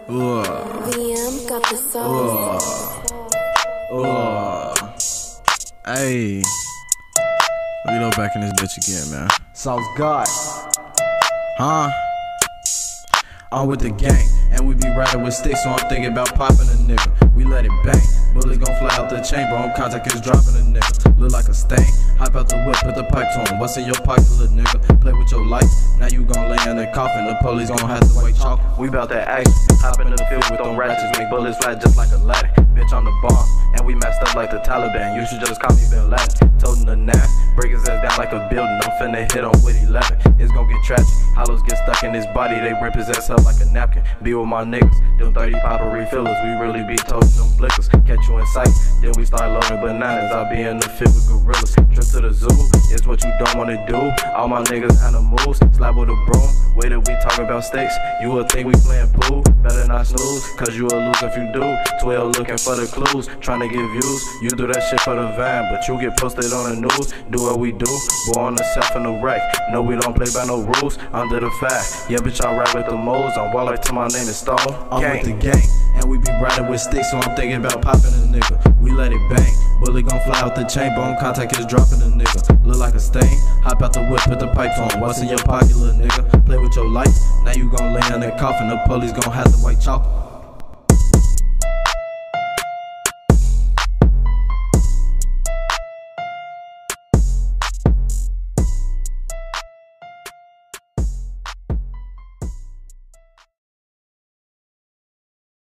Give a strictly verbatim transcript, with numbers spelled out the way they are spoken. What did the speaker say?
Uh, V M got the sauce. uh, uh. Hey, Leto back in this bitch again, man. Sauce God. Huh? I'm with the gang, and we be riding with sticks, so I'm thinking about popping a nigga. We let it bang, bullets gon' fly out the chamber, on contact is dropping a nigga. Look like a stain, hop out the whip, put the pipe to him. What's in your pocket, little nigga? Play with your life, now you gon' lay in the coffin. The police gon' have to wait chalk. We bout that action, hop in the field with them ratchets, make bullets fly just like a ladder. Bitch on the bomb, and we messed up like the Taliban. You should just call me Bin Laden. Told him the nap, break his ass down like a building. I'm finna hit on with eleven. It's gon' get tragic. Hollows get stuck in his body, they rip his ass up like a napkin. Be with my niggas, them thirty popper refillers. We really be toasting them blickers. Catch you in sight, then we start loading bananas. I be in the field with gorillas. Trip to the zoo is what you don't wanna do. All my niggas animals, slap with a broom. Way that we talk about stakes, you would think we playing pool. Better not snooze, cause you will lose if you do. twelve looking for the clues, trying to get views. You do that shit for the van, but you get posted on the news. Do what we do, go on the self in the wreck. No, we don't play by no rules, under the fact. Yeah, bitch, I ride with the moles. I'm wild like till my name is Stone. I'm with the gang, and we be riding with sticks, so I'm thinking about popping a nigga. We let it bang, bullet gon' fly out the chamber, on contact is dropping a nigga. Look like a stain, hop out the whip, put the pipe on. What's in your pocket, little nigga? Play with your life, now you gon' lay in the coffin. The police gon' have to white chalk.